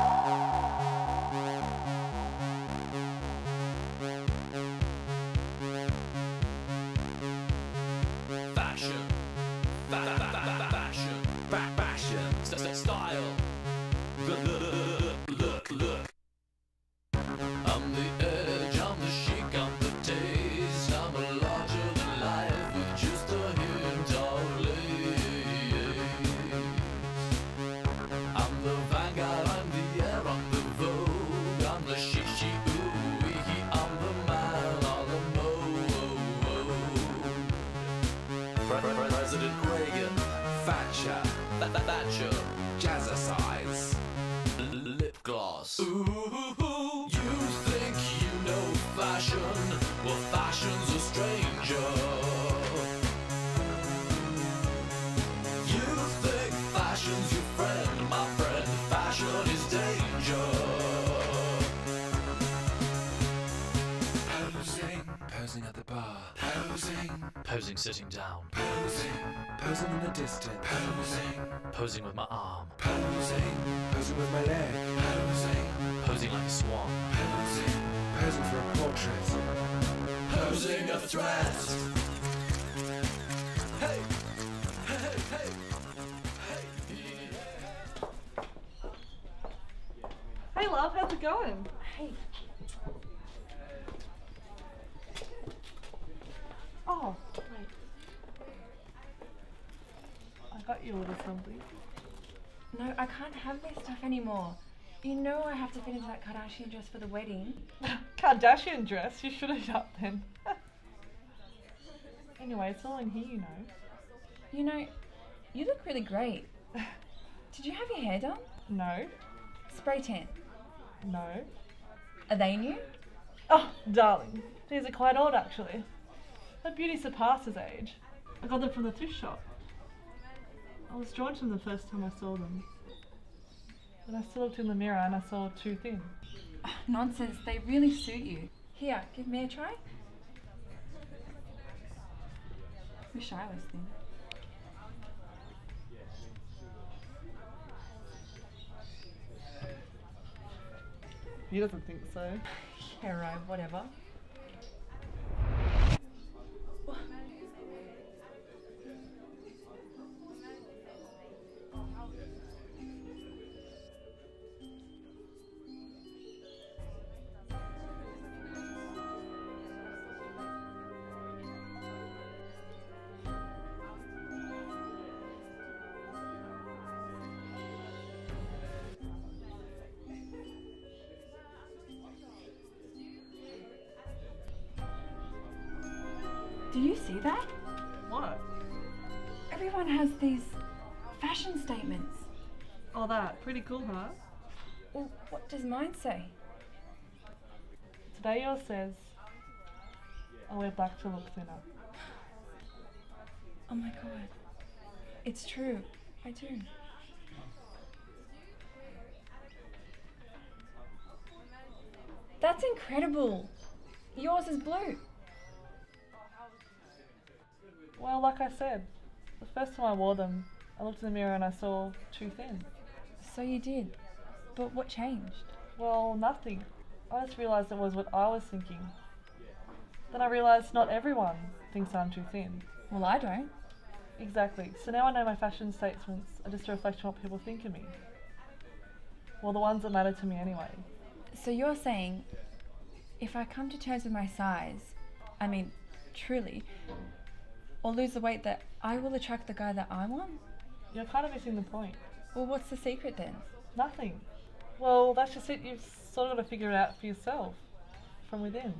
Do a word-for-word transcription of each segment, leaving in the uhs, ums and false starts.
Fashion, fa fa fa fashion, fa fashion, st style. Look, look, look, look. I'm the edge, I'm the chic, I'm the taste. I'm a larger than life with just a hint of lace. I'm the vanguard, I'm the air, I'm the vogue. I'm the chic, chic, ooh, wee, I'm the man on the mode. President Reagan, Thatcher, Thatcher, jazzercise, lip gloss. Ooh, you think you know fashion? Well, fashion's a stranger. You think fashion's your friend, my friend? Fashion is danger. Posing, posing at the bar. Posing, posing sitting down. Posing, posing in the distance. Posing, posing with my arm. Posing, posing with my leg. Posing, posing like a swan. Posing, posing for a portrait. Posing a threat. Hey, hey, hey, hey. Hey love, how's it going? Hey. Oh, wait. I got you ordered something. No, I can't have this stuff anymore. You know I have to fit into that Kardashian dress for the wedding. Kardashian dress? You should have done then. Anyway, it's all in here, you know. You know, you look really great. Did you have your hair done? No. Spray tan? No. Are they new? Oh, darling. These are quite old, actually. Her beauty surpasses age. I got them from the thrift shop. I was drawn to them the first time I saw them. Then I still looked in the mirror and I saw too thin. Oh, nonsense, they really suit you. Here, give me a try. Wish I was thin. He doesn't think so. Yeah, right, whatever. Do you see that? What? Everyone has these fashion statements. Oh, that. Pretty cool, huh? Well, what does mine say? Today yours says, I wear black to look thinner. Oh my god. It's true. I do. That's incredible. Yours is blue. Well, like I said, the first time I wore them, I looked in the mirror and I saw too thin. So you did. But what changed? Well, nothing. I just realised it was what I was thinking. Then I realised not everyone thinks I'm too thin. Well, I don't. Exactly. So now I know my fashion statements are just a reflection of what people think of me. Well, the ones that matter to me anyway. So you're saying, if I come to terms with my size, I mean, truly, or lose the weight, that I will attract the guy that I want? You're kind of missing the point. Well, what's the secret then? Nothing. Well, that's just it. You've sort of got to figure it out for yourself, from within.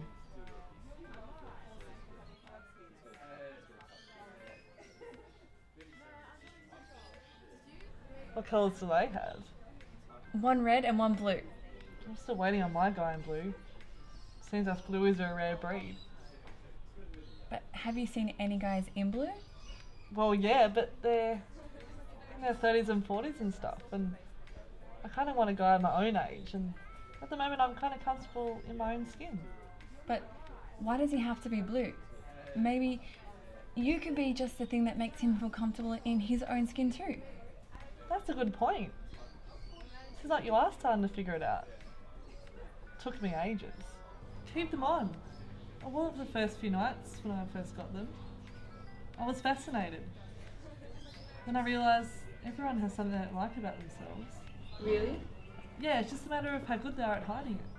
What colours do they have? One red and one blue. I'm still waiting on my guy in blue. Seems us blues are a rare breed. But have you seen any guys in blue? Well, yeah, but they're in their thirties and forties and stuff, and I kind of want a guy my own age, and at the moment I'm kind of comfortable in my own skin. But why does he have to be blue? Maybe you could be just the thing that makes him feel comfortable in his own skin too. That's a good point. Seems like you are starting to figure it out. Took me ages. Keep them on. I wore it for the first few nights when I first got them. I was fascinated. Then I realised everyone has something they don't like about themselves. Really? Yeah, it's just a matter of how good they are at hiding it.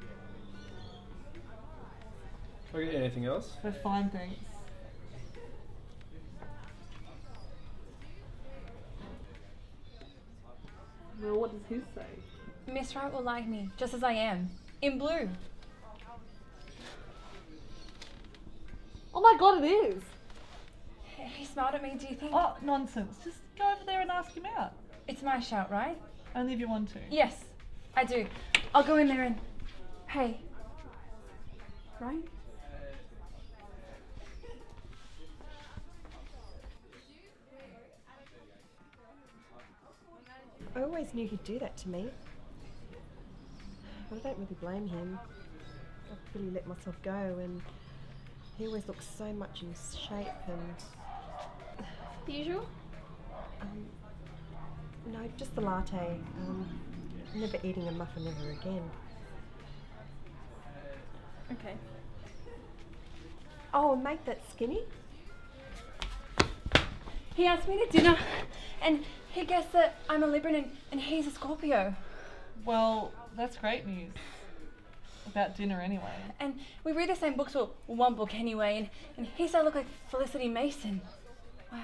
Okay, anything else? We're fine, thanks. Well, what does his say? Miss Wright will like me, just as I am. In blue. Oh my god, it is! He smiled at me, do you think? Oh, nonsense. Just go over there and ask him out. It's my shout, right? Only if you want to. Yes, I do. I'll go in there and... Hey. Right? I always knew he'd do that to me. But I don't really blame him. I've really let myself go, and he always looks so much in shape and... The usual? Um, no, just the latte. Um, never eating a muffin ever again. Okay. Oh, make that skinny? He asked me to dinner, and he guessed that I'm a Libran and, and he's a Scorpio. Well, that's great news. About dinner anyway. And we read the same books, well, one book anyway, and, and he said I look like Felicity Mason. Wow.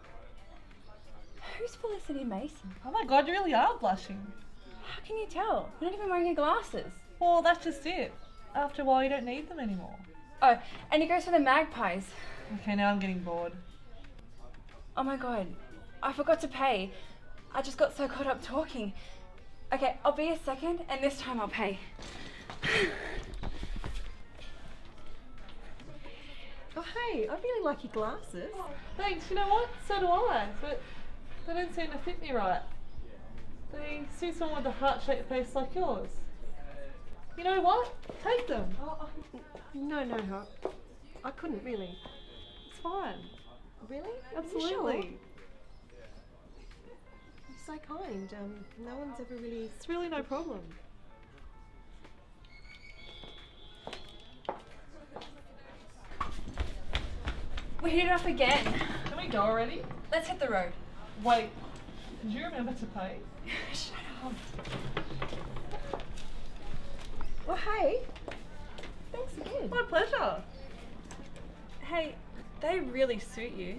Who's Felicity Mason? Oh my god, you really are blushing. How can you tell? You're not even wearing your glasses. Well, that's just it. After a while, you don't need them anymore. Oh, and he goes for the magpies. Okay, now I'm getting bored. Oh my god, I forgot to pay. I just got so caught up talking. Okay, I'll be a second, and this time I'll pay. Oh, hey, I really like your glasses. Oh, thanks, you know what? So do I, but they don't seem to fit me right. They suit someone with a heart-shaped face like yours. You know what? Take them. Oh, oh, no, no, no. I couldn't really. It's fine. Really? Absolutely. Sure? You're so kind. Um, no one's ever really... It's really no problem. We hit it off again. Can we go already? Let's hit the road. Wait, did you remember to pay? Shut up. Well, hey. Thanks again. My pleasure. Hey, they really suit you.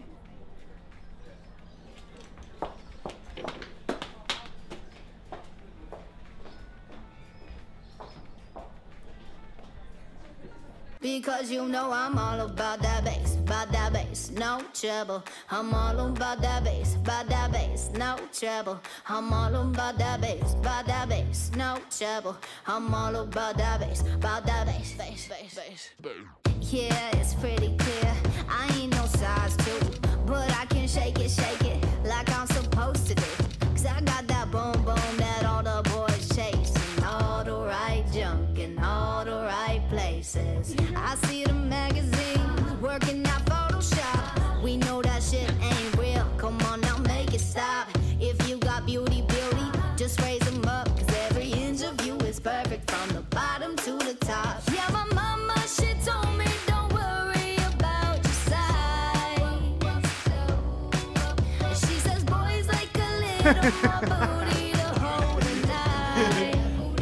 Because you know I'm all about that bass, about that bass, no trouble. I'm all about that bass, about that bass, no trouble. I'm all about that bass, about that bass, no trouble. I'm all about that bass, about that bass, bass, bass, bass. Yeah, it's pretty clear. I ain't no size two, but I can shake it, shake it like I'm supposed to do. Cause I got that boom boom that all the boys chase, and all the right junk in all the right places. I see the magazines working out Photoshop. We know that shit ain't real. Come on now, make it stop. If you got beauty, beauty, just raise them up. Cause every inch of you is perfect from the bottom to the top. Yeah, my mama, she told me don't worry about your size. She says boys like a little more booty to hold at night.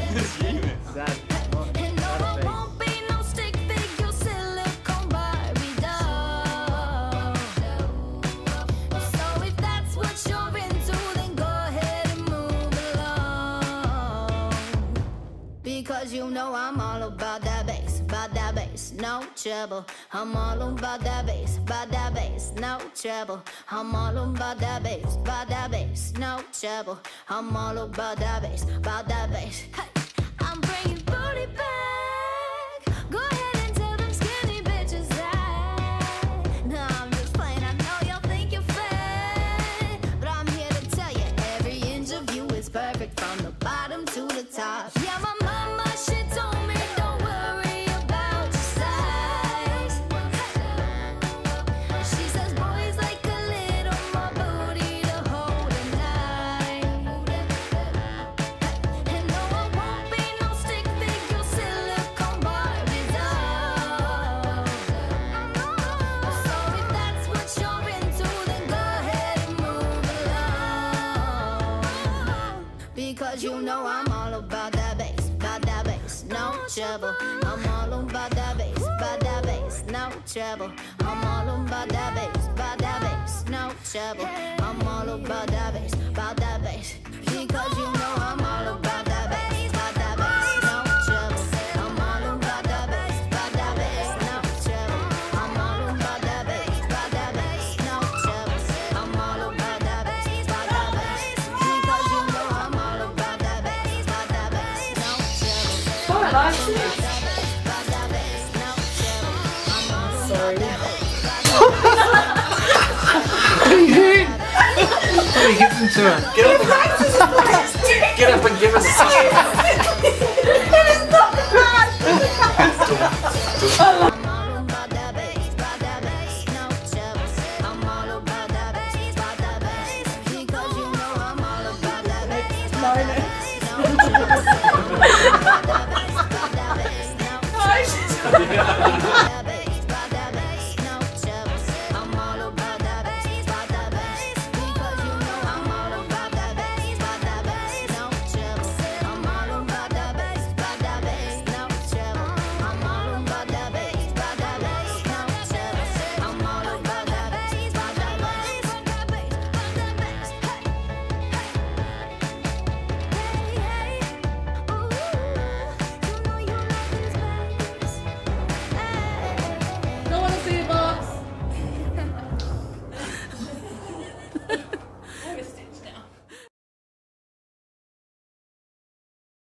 And no, it won't be no stick figure silicone Barbie doll. So if that's what you're into, then go ahead and move along. Because you know I'm all about that bass, about that bass, no trouble. I'm all about that bass, about that bass, no trouble. I'm all about that bass, about that bass, no trouble. I'm all about that bass, about that bass. Hey, I'm bringing booty back. Go ahead and tell them skinny bitches that. No, I'm just playing. I know y'all think you're fat, but I'm here to tell you every inch of you is perfect from the bottom to the top. Yeah, my mama, she told me don't worry about your size. She says boys like a little more booty to hold at night. And no, I'm all about that bass, about that bass, no trouble. I'm all about that bass, about that bass, no trouble. I'm all about that bass, about that bass, no trouble. I'm all about that bass, about that bass, because you know I'm all about that bass, about that bass, no trouble. I'm all about that bass, about that bass, no trouble. I'm all about that bass, about that bass, no trouble. I'm all about that bass, about that bass, because you know I'm all about that bass, about that bass, no trouble. Quite like it. Sorry. What are you doing? What are you giving to her? Get up and, get up and give us a